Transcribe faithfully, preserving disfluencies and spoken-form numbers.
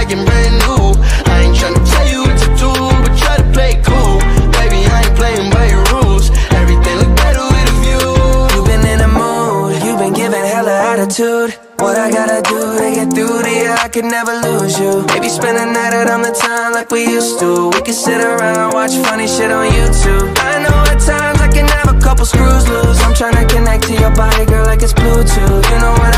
acting brand new. I ain't tryna tell you what to do, but try to play it cool. Baby, I ain't playing by your rules. Everything look better with a view. You've been in the mood, you've been giving hella attitude. What I gotta do to get through to you, I could never lose you. Maybe spend the night out on the town like we used to. We could sit around, watch funny shit on YouTube. I know at times I can have a couple screws loose. I'm tryna connect to your body, girl, like it's Bluetooth. You know what